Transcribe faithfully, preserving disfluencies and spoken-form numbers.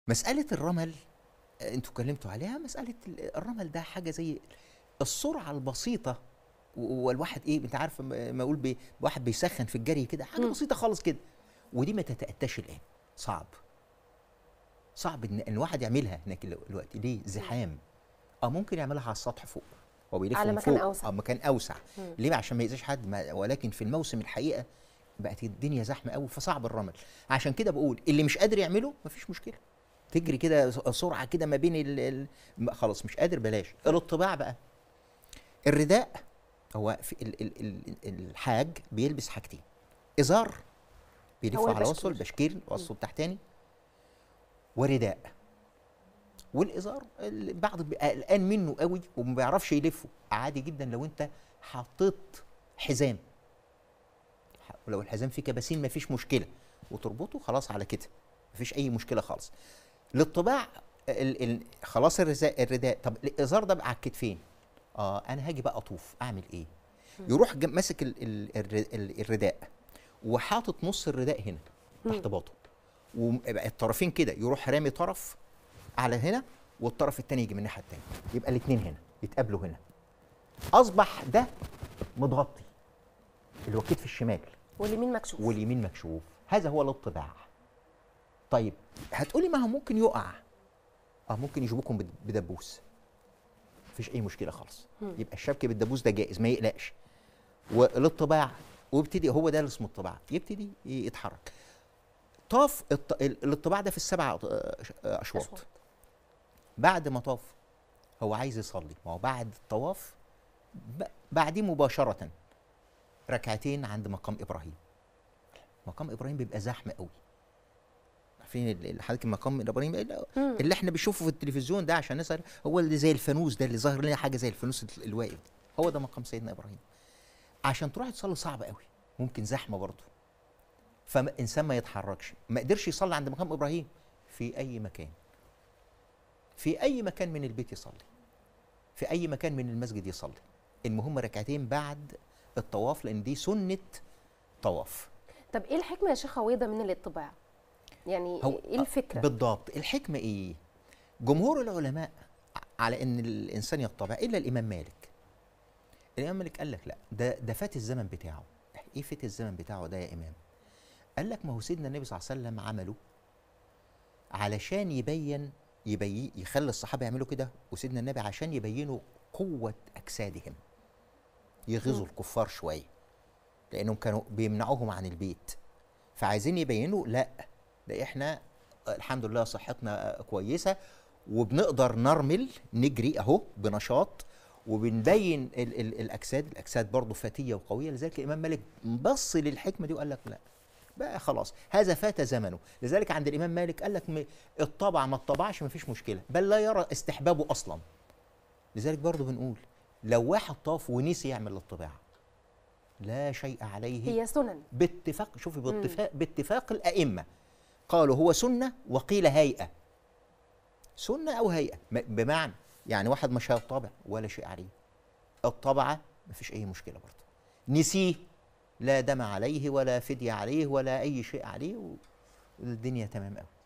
مسألة الرمل أنتم اتكلمتوا عليها. مسألة الرمل ده حاجة زي السرعة البسيطة، والواحد إيه أنت عارف ما أقول بي واحد بيسخن في الجري كده، حاجة مم. بسيطة خالص كده، ودي ما تتأتاش الآن. صعب صعب إن إن الواحد يعملها هناك دلوقتي. ليه؟ زحام. أه ممكن يعملها على السطح فوق، هو بيلف على من مكان فوق أوسع. أو مكان أوسع. مم. ليه؟ عشان ما يأذيش حد. ما ولكن في الموسم الحقيقة بقت الدنيا زحمة قوي، فصعب الرمل. عشان كده بقول اللي مش قادر يعمله مفيش مشكلة، تجري كده سرعة كده ما بين ال ال خلاص مش قادر بلاش. الاطباع بقى، الرداء هو في ال ال ال الحاج بيلبس حاجتين: ازار بيلف هو على وسطه، البشكير. البشكير وسطه التحتاني، ورداء. والازار البعض بيبقى قلقان منه قوي وما بيعرفش يلفه. عادي جدا لو انت حطيت حزام، ولو الحزام فيه كباسين مفيش مشكله، وتربطه خلاص على كده مفيش اي مشكله خالص. للطباع ال ال خلاص الرزاء الرداء. طب الازار ده بقى على الكتفين، اه انا هاجي بقى اطوف اعمل ايه؟ يروح ماسك ال ال ال الرداء وحاطط نص الرداء هنا تحت باطه، ويبقى الطرفين كده، يروح رامي طرف على هنا والطرف الثاني يجي من الناحيه الثانيه، يبقى الاثنين هنا يتقابلوا هنا. اصبح ده متغطي، اللي هو الكتف الشمال، واليمين مكشوف واليمين مكشوف. هذا هو الاطباع. طيب هتقولي ما هو ممكن يقع. اه ممكن يجيبوكم بدبوس، مفيش اي مشكله خالص. مم. يبقى الشبك بالدبوس ده جائز، ما يقلقش. والاطباع ويبتدي، هو ده اللي اسمه الطباع، يبتدي يتحرك. طاف الط... الاطباع ده في السبع اشواط. أشواط. بعد ما طاف هو عايز يصلي، ما هو بعد الطواف ب... بعديه مباشره ركعتين عند مقام ابراهيم. مقام ابراهيم بيبقى زحمه قوي. عارفين حضرتك مقام ابراهيم اللي احنا بنشوفه في التلفزيون ده، عشان نسأل هو اللي زي الفانوس ده اللي ظاهر لنا حاجه زي الفانوس الواقف، هو ده مقام سيدنا ابراهيم. عشان تروح تصلي صعب قوي، ممكن زحمه برضه، فانسان ما يتحركش، ما قدرش يصلي عند مقام ابراهيم، في اي مكان، في اي مكان من البيت يصلي، في اي مكان من المسجد يصلي. المهم ركعتين بعد الطواف، لان دي سنه طواف. طب ايه الحكمه يا شيخ عويضه من الاطباع؟ يعني ايه الفكره بالضبط؟ الحكمه ايه؟ جمهور العلماء على ان الانسان يطبع الا الامام مالك. الامام مالك قال لك لا، ده ده فات الزمن بتاعه. ايه فات الزمن بتاعه ده يا امام؟ قال لك ما هو سيدنا النبي صلى الله عليه وسلم عمله علشان يبين يبين يخلي الصحابه يعملوا كده، وسيدنا النبي عشان يبينوا قوه اجسادهم، يغيظوا الكفار شويه، لانهم كانوا بيمنعوهم عن البيت، فعايزين يبينوا لا ده احنا الحمد لله صحتنا كويسه وبنقدر نرمل نجري اهو بنشاط، وبنبين ال ال الاجساد الاجساد برضه فاتيه وقويه. لذلك الامام مالك بص للحكمه دي وقال لك لا بقى خلاص هذا فات زمنه. لذلك عند الامام مالك قال لك الطبع ما الطبعش ما فيش مشكله، بل لا يرى استحبابه اصلا. لذلك برضه بنقول لو واحد طاف ونسي يعمل الطباع لا شيء عليه، هي سنن باتفاق. شوفي باتفاق باتفاق الائمه، قالوا هو سنه وقيل هيئه. سنه او هيئه، بمعنى يعني واحد مش هيطبع ولا شيء عليه، الطبعه ما فيش اي مشكله برضه. نسيه لا دم عليه ولا فديه عليه ولا اي شيء عليه، والدنيا تمام قوي.